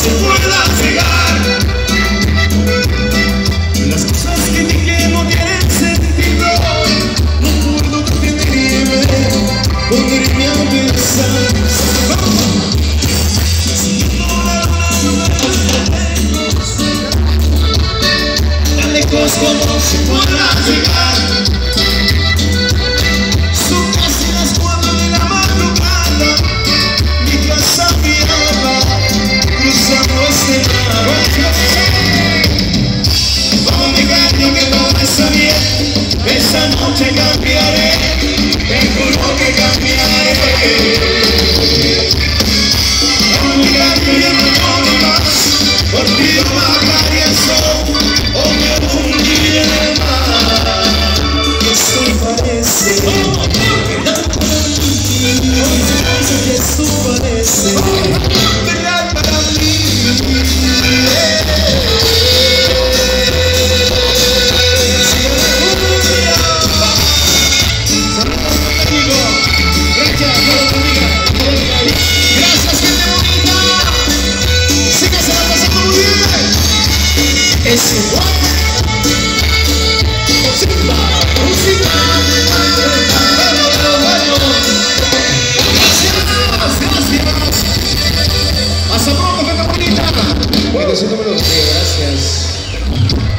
se pueda llegar. Las cosas que dije no tienen sentido. No puedo detenerme, ponerme a pensar. Tan lejos como se pueda llegar. Son casi las 4 de la madrugada. Mi casa miraba cruzando este mar. Vamos mi gallo que todo está bien. Esta noche cambiaré, te juro que cambiaré. Vamos mi gallo ya no lloro más. Por ti yo bajaré el sol o me hundiré en el mar. Esto parece, esto parece verdad para mí. Gracias, gente bonita. Sí que se la pasa muy bien. Es igual. Música, música. Gracias. Hasta pronto, gente bonita. Bueno, sí, gracias.